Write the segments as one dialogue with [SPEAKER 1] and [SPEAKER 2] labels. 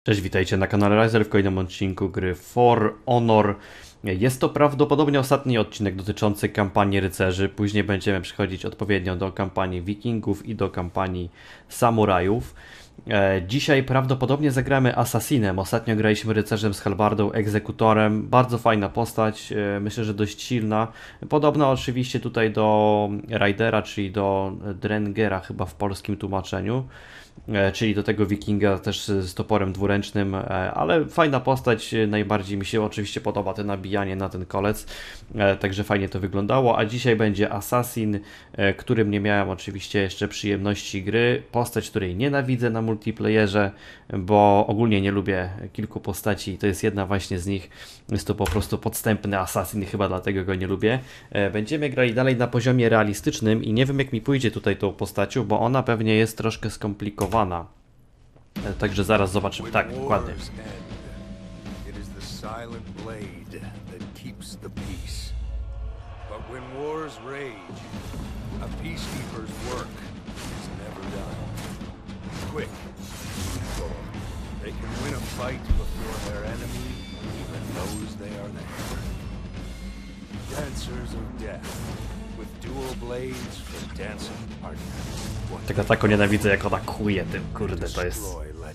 [SPEAKER 1] Cześć, witajcie na kanale Riser w kolejnym odcinku gry For Honor. Jest to prawdopodobnie ostatni odcinek dotyczący kampanii rycerzy. Później będziemy przechodzić odpowiednio do kampanii wikingów i do kampanii samurajów. Dzisiaj prawdopodobnie zagramy Assassinem. Ostatnio graliśmy rycerzem z halbardą, egzekutorem. Bardzo fajna postać, myślę, że dość silna. Podobna oczywiście tutaj do Raidera, czyli do Drengera chyba w polskim tłumaczeniu. Czyli do tego wikinga też z toporem dwuręcznym, ale fajna postać, najbardziej mi się oczywiście podoba to nabijanie na ten kolec, także fajnie to wyglądało, a dzisiaj będzie Assassin, którym nie miałem oczywiście jeszcze przyjemności gry, postać, której nienawidzę na multiplayerze, bo ogólnie nie lubię kilku postaci, to jest jedna właśnie z nich, jest to po prostu podstępny Assassin, chyba dlatego go nie lubię. Będziemy grali dalej na poziomie realistycznym i nie wiem jak mi pójdzie tutaj tą postacią, bo ona pewnie jest troszkę skomplikowana. Także zaraz zobaczymy. Tak, dokładnie. Tego tak nienawidzę, jak ona kłuje tym, kurde, to jest...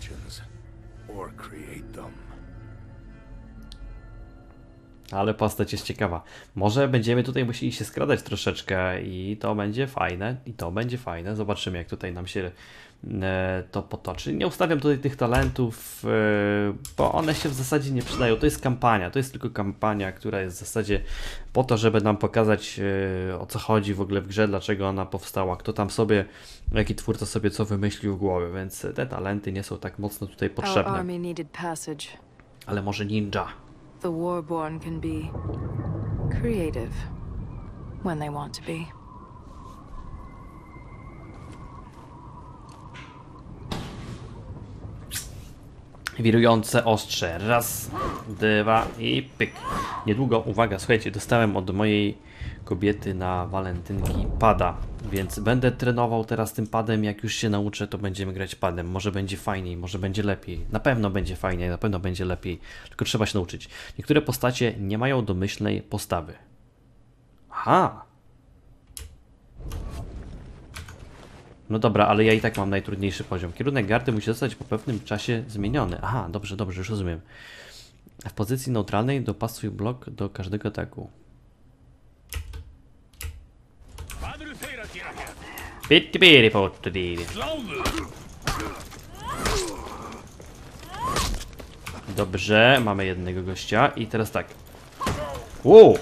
[SPEAKER 1] Ale postać jest ciekawa. Może będziemy tutaj musieli się skradać troszeczkę i to będzie fajne, Zobaczymy, jak tutaj nam się to potoczy. Nie ustawiam tutaj tych talentów, bo one się w zasadzie nie przydają. To jest kampania, to jest tylko kampania, która jest w zasadzie po to, żeby nam pokazać, o co chodzi w ogóle w grze, dlaczego ona powstała, kto tam sobie, jaki twórca sobie co wymyślił w głowie, więc te talenty nie są tak mocno tutaj potrzebne. Ale może ninja.
[SPEAKER 2] The Warborn can be creative when they want to be.
[SPEAKER 1] Wirujące ostrze. Raz, dwa i pyk. Niedługo, uwaga, słuchajcie, dostałem od mojej kobiety na walentynki pada, więc będę trenował teraz tym padem. Jak już się nauczę, to będziemy grać padem. Może będzie fajniej, może będzie lepiej. Na pewno będzie fajniej, na pewno będzie lepiej. Tylko trzeba się nauczyć. Niektóre postacie nie mają domyślnej postawy. Aha! No dobra, ale ja i tak mam najtrudniejszy poziom. Kierunek gardy musi zostać po pewnym czasie zmieniony. Aha, dobrze, już rozumiem. W pozycji neutralnej dopasuj blok do każdego ataku. Dobrze, mamy jednego gościa i teraz tak. Wow!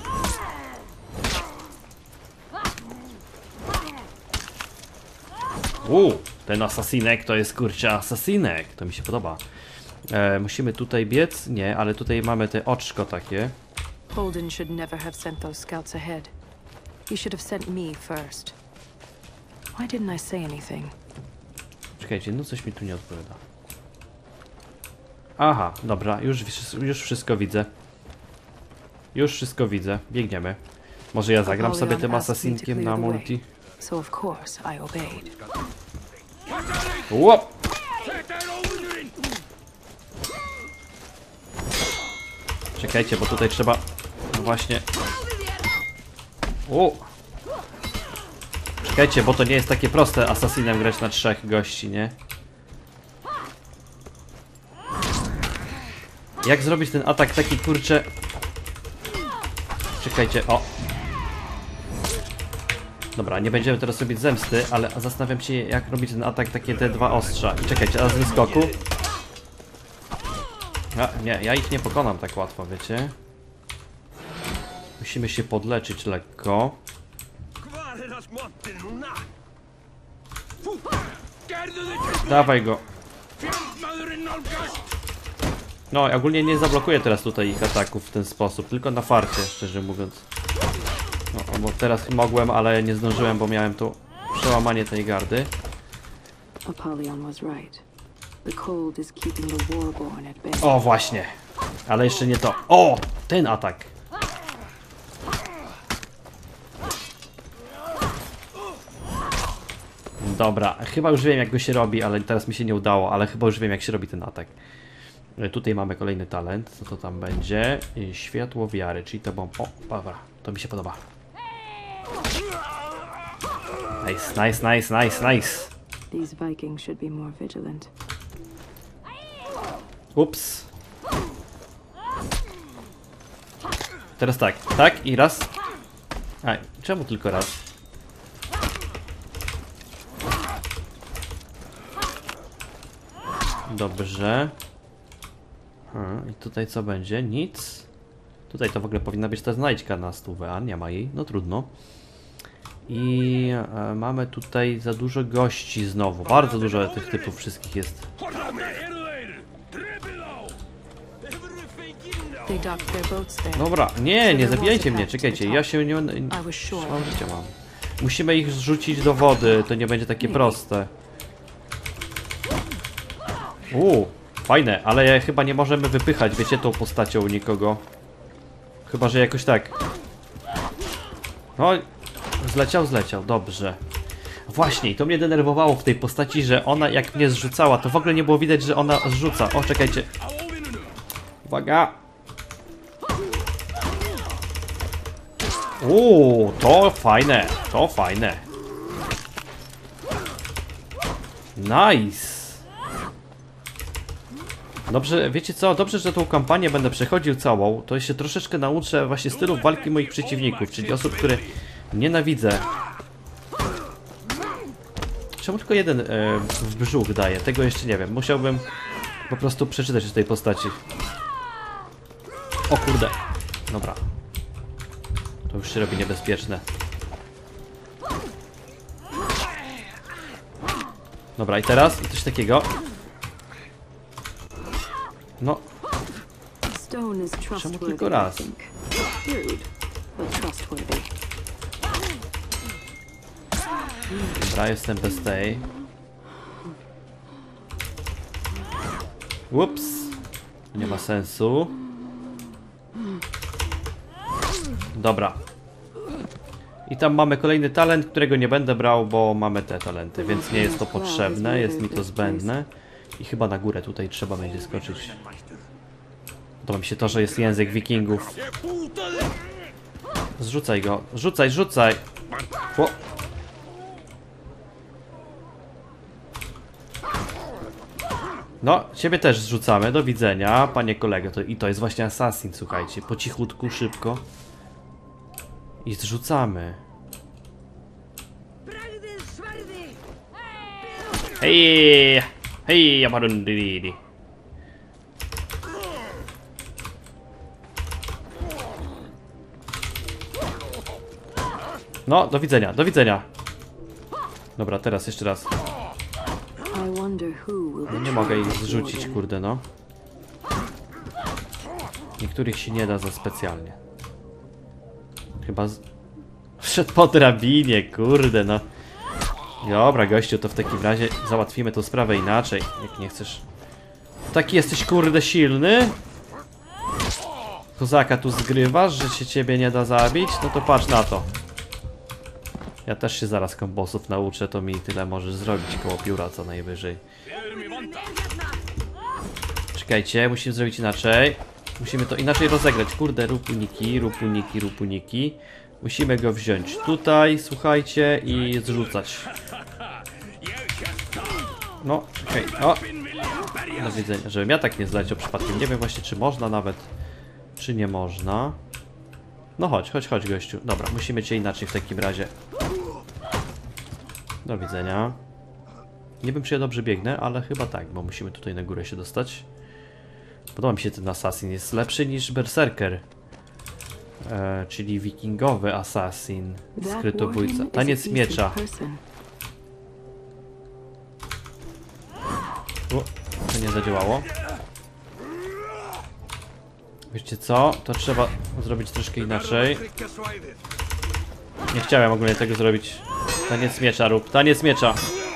[SPEAKER 1] Ten asasinek to jest kurczę asasinek. To mi się podoba. Musimy tutaj biec? Nie, ale tutaj mamy te oczko takie.
[SPEAKER 2] Holden should never have sent those scouts ahead. He should have sent me first. Why didn't I say anything?
[SPEAKER 1] Czekajcie, no coś mi tu nie odpowiada. Aha, dobra, już wszystko widzę. Już wszystko widzę. Biegniemy. Może ja zagram sobie tym asasinkiem na multi?
[SPEAKER 2] So of course I obeyed.
[SPEAKER 1] Łop! Czekajcie, bo tutaj trzeba właśnie... Czekajcie, bo to nie jest takie proste asasinem grać na 3 gości, nie? Jak zrobić ten atak taki, kurczę... Czekajcie, o! Dobra, nie będziemy teraz robić zemsty, ale zastanawiam się, jak robić ten atak, takie te dwa ostrza. I czekajcie, a z wyskoku? Nie, ja ich nie pokonam tak łatwo, wiecie? Musimy się podleczyć lekko. Dawaj go. No, ogólnie nie zablokuję teraz tutaj ich ataków w ten sposób, tylko na farcie, szczerze mówiąc. No, bo teraz mogłem, ale nie zdążyłem, bo miałem tu przełamanie tej gardy. O, właśnie. Ale jeszcze nie to. O, ten atak. Dobra, chyba już wiem jak go się robi, ale teraz mi się nie udało, ale chyba już wiem jak się robi ten atak. Tutaj mamy kolejny talent. Co to tam będzie? Światło wiary, czyli to bomb. O, dobra, to mi się podoba. Nice, nice, nice, nice, nice.
[SPEAKER 2] These Vikings should be more vigilant.
[SPEAKER 1] Ups. Teraz tak, tak i raz. A, czemu tylko raz? Dobrze. I tutaj co będzie? Nic. Tutaj to w ogóle powinna być ta znajdźka na stówę, a nie ma jej. No trudno. I mamy tutaj za dużo gości znowu. Bardzo dużo tych typów wszystkich jest.
[SPEAKER 2] They docked their boats there.
[SPEAKER 1] Dobra, nie zabijajcie mnie, czekajcie, ja się nie...
[SPEAKER 2] I was sure.
[SPEAKER 1] Mam życia mam. Musimy ich zrzucić do wody, to nie będzie takie proste. Fajne, ale chyba nie możemy wypychać, wiecie, tą postacią nikogo. Chyba, że jakoś tak. No, zleciał, dobrze. Właśnie, i to mnie denerwowało w tej postaci, że ona jak mnie zrzucała, to w ogóle nie było widać, że ona zrzuca. O, czekajcie. Uwaga. To fajne, to fajne. Nice. Dobrze, wiecie co? Dobrze, że tą kampanię będę przechodził całą. To się troszeczkę nauczę właśnie stylu walki moich przeciwników, czyli osób, które nienawidzę. Czemu tylko jeden w brzuch daje? Tego jeszcze nie wiem. Musiałbym po prostu przeczytać z tej postaci. O kurde. Dobra. To już się robi niebezpieczne. Dobra, i teraz coś takiego. No. Czemu tylko raz? Dobra, jestem bez tej. Ups. Nie ma sensu. Dobra. I tam mamy kolejny talent, którego nie będę brał, bo mamy te talenty, więc nie jest to potrzebne, jest mi to zbędne. I chyba na górę tutaj trzeba będzie skoczyć. Podoba mi się to, że jest język wikingów. Zrzucaj go, rzucaj! O. No, ciebie też zrzucamy, do widzenia, panie kolego. I to jest właśnie assassin, słuchajcie, po cichutku, szybko. I zrzucamy. Hej! Hej, jamarundiri. No, do widzenia, do widzenia. Dobra, teraz jeszcze raz. No, nie mogę ich zrzucić, kurde, no. Niektórych się nie da za specjalnie. Chyba wszedł po drabinie, kurde, no. Dobra, gościu, to w takim razie załatwimy tą sprawę inaczej, jak nie chcesz. Taki jesteś, kurde, silny? Kozaka tu zgrywasz, że się ciebie nie da zabić? No to patrz na to. Ja też się zaraz kombosów nauczę, to mi tyle możesz zrobić koło pióra co najwyżej. Czekajcie, musimy zrobić inaczej. Musimy to inaczej rozegrać. Kurde, rupuniki. Musimy go wziąć tutaj, słuchajcie, i zrzucać. No, okej, o. Do widzenia, żebym ja tak nie zleciał przypadkiem. Nie wiem właśnie, czy można nawet, czy nie można. No chodź, gościu. Dobra, musimy cię inaczej w takim razie. Do widzenia. Nie wiem, czy ja dobrze biegnę, ale chyba tak, bo musimy tutaj na górę się dostać. Podoba mi się ten assassin, jest lepszy niż berserker. Czyli wikingowy assassin, skrytobójca. Taniec miecza. O, to nie zadziałało. Wiecie co? To trzeba zrobić troszkę inaczej. Nie chciałem ogólnie tego zrobić. Taniec miecza rób, taniec miecza.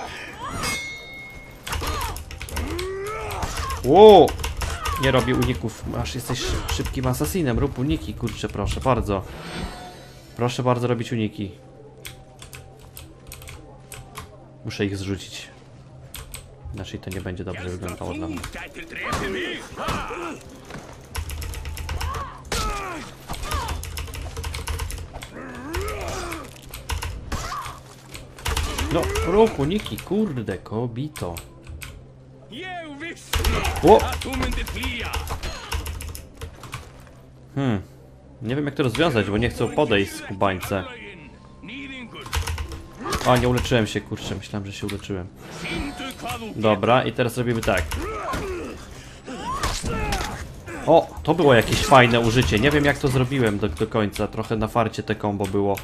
[SPEAKER 1] Wow! Nie robię uników, aż jesteś szybkim asasinem, rób uniki, kurczę, proszę bardzo. Proszę bardzo robić uniki. Muszę ich zrzucić. Inaczej to nie będzie dobrze wyglądało dla mnie. No, rób uniki, kurde, kobito. O! Nie wiem jak to rozwiązać, bo nie chcą podejść z kubańce. O, nie uleczyłem się, kurczę, myślałem, że się uleczyłem. Dobra, i teraz robimy tak. O, to było jakieś fajne użycie. Nie wiem jak to zrobiłem do końca. Trochę na farcie te combo było.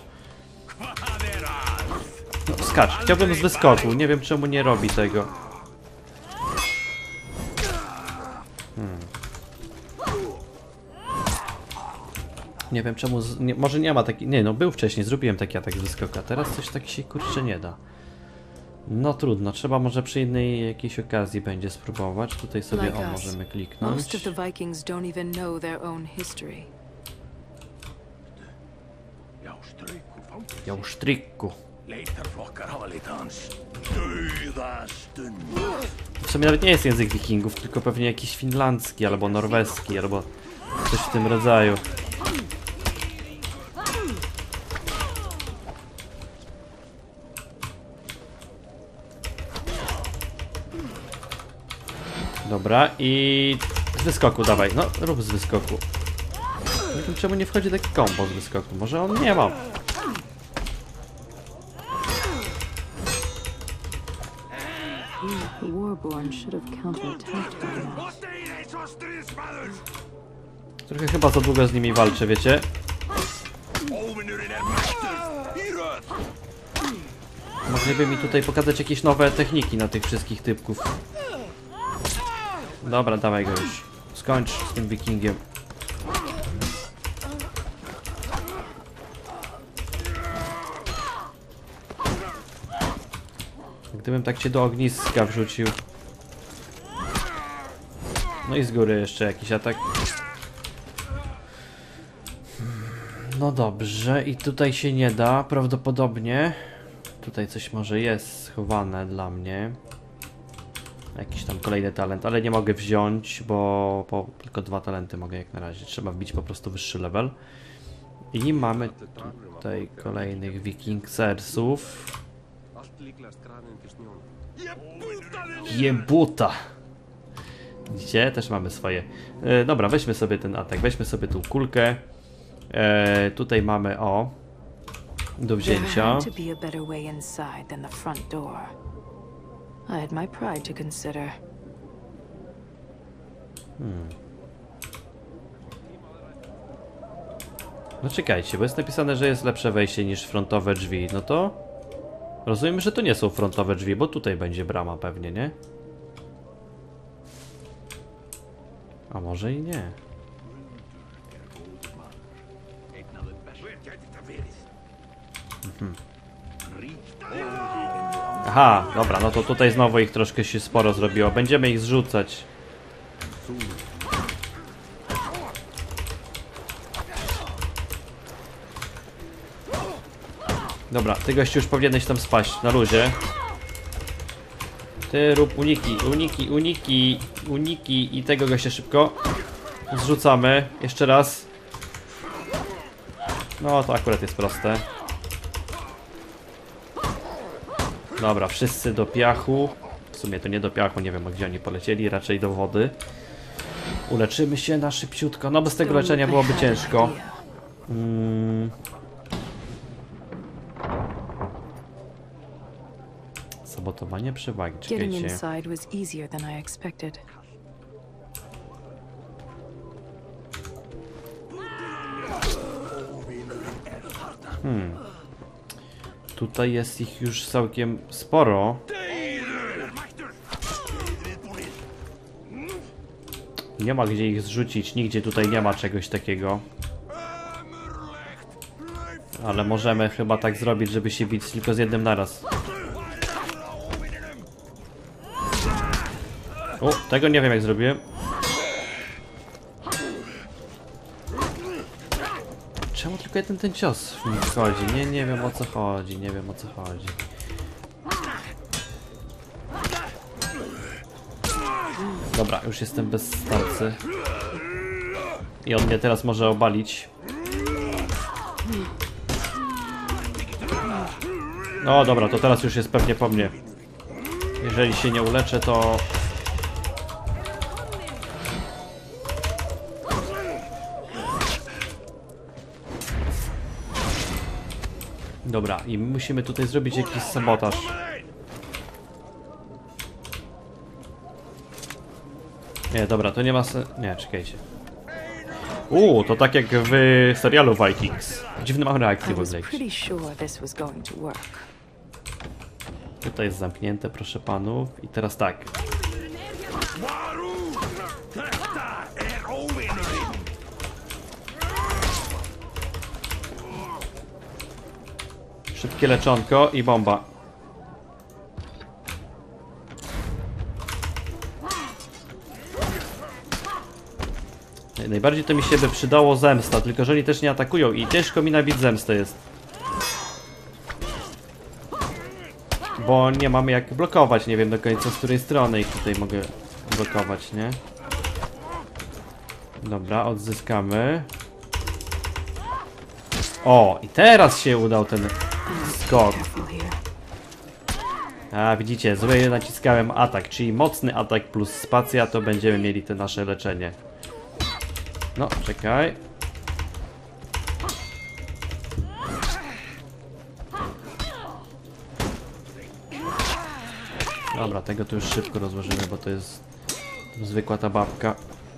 [SPEAKER 1] No, skacz. Chciałbym z wyskoku. Nie wiem czemu nie robi tego. Nie wiem czemu... może nie ma taki... Nie, no był wcześniej. Zrobiłem taki atak z wyskoku. A teraz coś tak się kurczę nie da. No trudno. Trzeba może przy innej jakiejś okazji będzie spróbować. Tutaj sobie możemy kliknąć.
[SPEAKER 2] Most of the Vikings don't even know their own history.
[SPEAKER 1] Jałsztrykku. W sumie nawet nie jest język wikingów, tylko pewnie jakiś finlandzki, albo norweski, albo coś w tym rodzaju. Dobra, i z wyskoku dawaj, no rób z wyskoku. Nie wiem czemu nie wchodzi taki kombo z wyskoku, może on nie ma.
[SPEAKER 2] The Warborn should have counterattacked by now.
[SPEAKER 1] Trochę chyba za długo z nimi walczę, wiecie? Mogliby mi tutaj pokazać jakieś nowe techniki na tych wszystkich typków. Dobra, dawaj go już. Skończ z tym wikingiem. Gdybym tak cię do ogniska wrzucił. No i z góry jeszcze jakiś atak. No dobrze, i tutaj się nie da, prawdopodobnie. Tutaj coś może jest schowane dla mnie. Jakiś tam kolejny talent, ale nie mogę wziąć, bo tylko 2 talenty mogę jak na razie. Trzeba wbić po prostu wyższy level. I mamy tutaj kolejnych wikingsersów. Jebuta! Widzicie? Też mamy swoje. Dobra, weźmy sobie ten atak, weźmy sobie tą kulkę. Tutaj mamy, o, do wzięcia. No czekajcie, bo jest napisane, że jest lepsze wejście niż frontowe drzwi. No to rozumiem, że to nie są frontowe drzwi, bo tutaj będzie brama pewnie, nie? A może i nie. Aha, dobra, no to tutaj znowu ich troszkę się sporo zrobiło. Będziemy ich zrzucać. Dobra, ty gościu już powinieneś tam spaść, na luzie. Ty rób uniki, uniki, uniki, uniki i tego gościa szybko zrzucamy. Jeszcze raz. No to akurat jest proste. Dobra, wszyscy do piachu. W sumie to nie do piachu, nie wiem gdzie oni polecieli, raczej do wody. Uleczymy się na szybciutko. No bez tego leczenia byłoby ciężko. Sabotowanie przewagi, czekajcie. Tutaj jest ich już całkiem sporo. Nie ma gdzie ich zrzucić, nigdzie tutaj nie ma czegoś takiego. Ale możemy chyba tak zrobić, żeby się bić tylko z jednym naraz. O, tego nie wiem jak zrobiłem. Czemu tylko jeden ten cios w nim wchodzi? Nie wiem o co chodzi, nie wiem o co chodzi. Dobra, już jestem bez starcy. I on mnie teraz może obalić. No dobra, to teraz już jest pewnie po mnie. Jeżeli się nie uleczę, to... Dobra, i musimy tutaj zrobić jakiś sabotaż. Nie, dobra, to nie ma sensu. Nie, czekajcie. To tak jak w serialu Vikings. Dziwne mam reakcje w ogóle. Tutaj jest zamknięte, proszę panów. I teraz tak. Szybkie leczonko i bomba. Najbardziej to mi się by przydało zemsta, tylko że oni też nie atakują i ciężko mi nabić zemstę jest. Bo nie mam jak blokować, nie wiem do końca z której strony ich tutaj mogę blokować, nie? Dobra, odzyskamy. O, i teraz się udał ten skok. A, widzicie, złe naciskałem atak, czyli mocny atak plus spacja, to będziemy mieli te nasze leczenie. No, czekaj. Dobra, tego tu już szybko rozłożymy, bo to jest zwykła ta babka.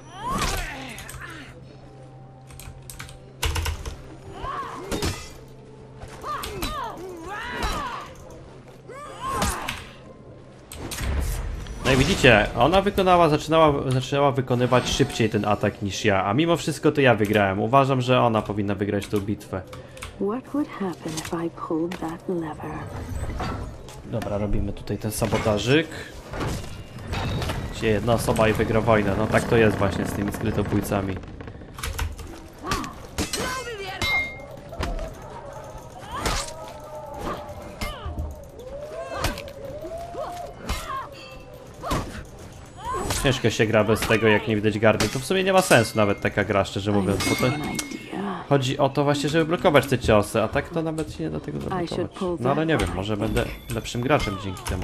[SPEAKER 1] No i widzicie, ona zaczynała wykonywać szybciej ten atak niż ja, a mimo wszystko to ja wygrałem. Uważam, że ona powinna wygrać tę bitwę. Dobra, robimy tutaj ten sabotażyk. Gdzie jedna osoba i wygra wojnę. No tak to jest właśnie z tymi skrytobójcami. Ciężko się gra bez tego, jak nie widać gardy. To w sumie nie ma sensu nawet taka gra, szczerze mówiąc, bo to chodzi o to właśnie, żeby blokować te ciosy, a tak to nawet się nie da tego zablokować. No ale nie wiem, może będę lepszym graczem dzięki temu.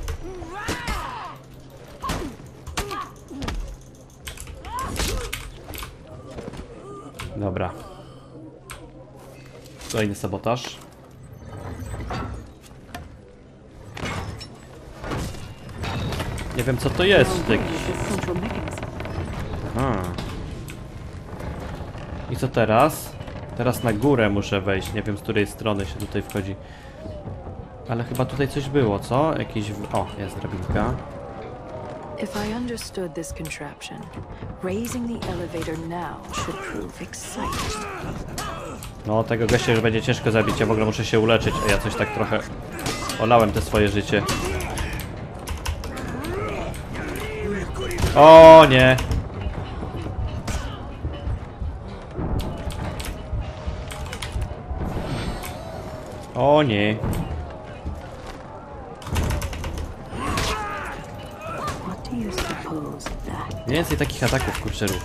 [SPEAKER 1] Dobra. Kolejny sabotaż. Nie wiem co to jest. I co teraz? Teraz na górę muszę wejść. Nie wiem z której strony się tutaj wchodzi. Ale chyba tutaj coś było, co? Jakiś... O, jest drabinka.
[SPEAKER 2] If I understood this contraption, raising the elevator now should prove exciting.
[SPEAKER 1] No, tego gościa już będzie ciężko zabić. Ja w ogóle muszę się uleczyć, a ja coś tak trochę olałem te swoje życie. O nie! O nie! Więcej takich ataków, kurczerów.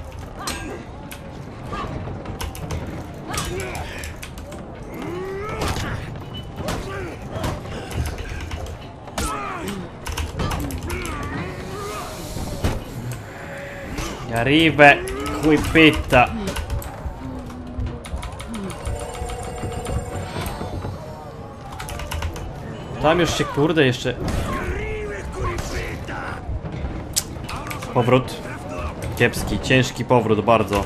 [SPEAKER 1] Arrive, quipita. Tam już się, kurde, jeszcze... Powrót. Kiepski, ciężki powrót, bardzo.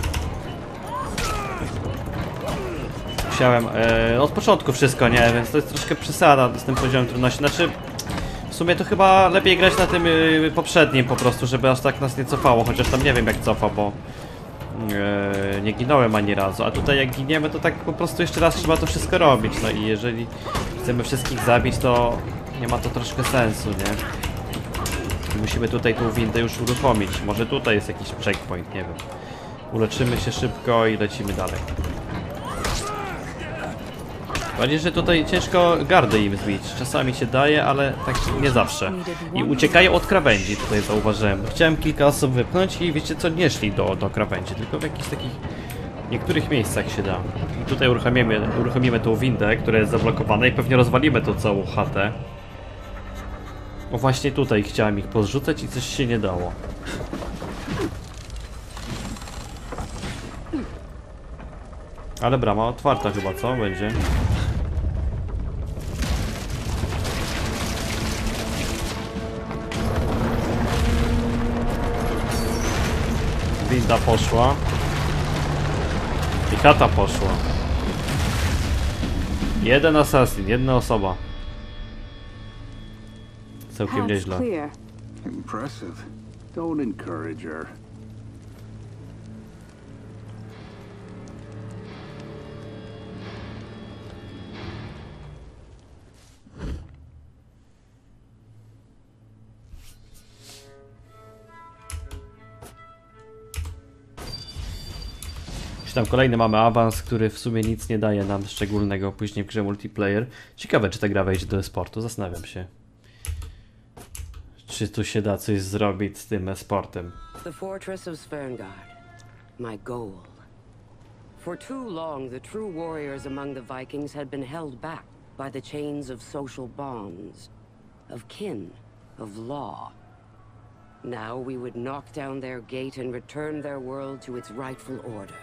[SPEAKER 1] Musiałem od początku wszystko, nie? Więc to jest troszkę przesada z tym poziomem trudności. Znaczy, w sumie to chyba lepiej grać na tym poprzednim po prostu, żeby aż tak nas nie cofało. Chociaż tam nie wiem jak cofa, bo nie ginąłem ani razu. A tutaj jak giniemy, to tak po prostu jeszcze raz trzeba to wszystko robić. No i jeżeli chcemy wszystkich zabić, to nie ma to troszkę sensu, nie? Musimy tutaj tą windę już uruchomić. Może tutaj jest jakiś checkpoint, nie wiem. Uleczymy się szybko i lecimy dalej. Bardziej, że tutaj ciężko gardę im zbić. Czasami się daje, ale tak nie zawsze. I uciekają od krawędzi, tutaj zauważyłem. Chciałem kilka osób wypchnąć i wiecie co, nie szli do krawędzi, tylko w jakichś takich niektórych miejscach się da. I tutaj uruchomimy tą windę, która jest zablokowana i pewnie rozwalimy tą całą chatę. O właśnie tutaj chciałem ich pozrzucać i coś się nie dało. Ale brama otwarta chyba, co? Będzie. Winda poszła. I chata poszła. Jeden assassin, jedna osoba. Całkiem
[SPEAKER 3] Path's
[SPEAKER 1] nieźle.
[SPEAKER 3] clear.
[SPEAKER 4] Impressive. Don't encourage her.
[SPEAKER 1] Czy tam kolejny mamy awans, który w sumie nic nie daje nam szczególnego później w grze multiplayer. Ciekawe, czy ta gra wejdzie do e-sportu, zastanawiam się. Czy tu się da coś zrobić z tym e-sportem?
[SPEAKER 5] The fortress of Sverngard, my goal. For too long, the true warriors among the Vikings had been held back by the chains of social bonds, of kin, of law. Now we would knock down their gate and return their world to its rightful order.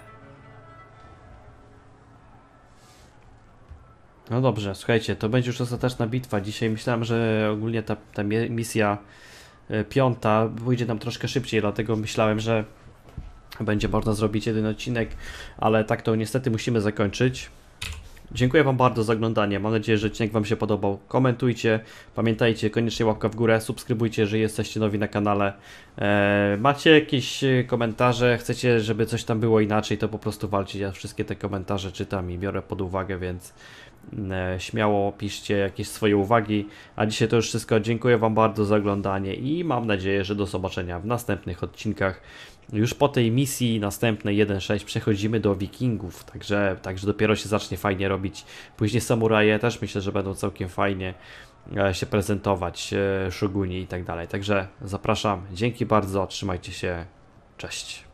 [SPEAKER 1] No dobrze, słuchajcie, to będzie już ostateczna bitwa. Dzisiaj myślałem, że ogólnie ta misja piąta pójdzie nam troszkę szybciej, dlatego myślałem, że będzie można zrobić jeden odcinek, ale tak to niestety musimy zakończyć. Dziękuję wam bardzo za oglądanie, mam nadzieję, że odcinek wam się podobał. Komentujcie, pamiętajcie, koniecznie łapka w górę, subskrybujcie, jeżeli jesteście nowi na kanale. Macie jakieś komentarze, chcecie, żeby coś tam było inaczej, to po prostu walczcie. Ja wszystkie te komentarze czytam i biorę pod uwagę, więc śmiało piszcie jakieś swoje uwagi. A dzisiaj to już wszystko. Dziękuję wam bardzo za oglądanie i mam nadzieję, że do zobaczenia w następnych odcinkach. Już po tej misji następnej 1.6 przechodzimy do Wikingów, także dopiero się zacznie fajnie robić. Później samuraje też myślę, że będą całkiem fajnie się prezentować, szoguni i tak dalej. Także zapraszam, dzięki bardzo, trzymajcie się, cześć.